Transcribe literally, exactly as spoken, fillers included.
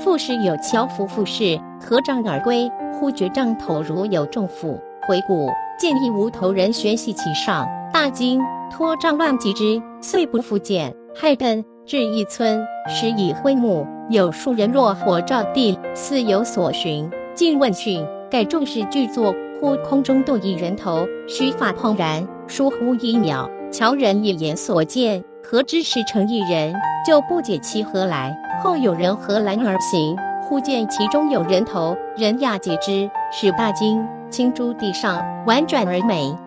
复士有樵夫复士，合杖而归，忽觉杖头如有重负，回顾见一无头人悬系其上，大惊，拖杖乱击之，遂不复见。亥艮，至一村，时已灰暮，有数人若火照地，似有所寻。进问讯，盖众士俱坐，忽空中堕一人头，须发蓬然，疏忽一秒，樵人一眼所见，何知是成一人，就不解其何来。后有人合栏而行，忽见其中有人头，人亚解之，使大惊，倾诸地上，婉转而美。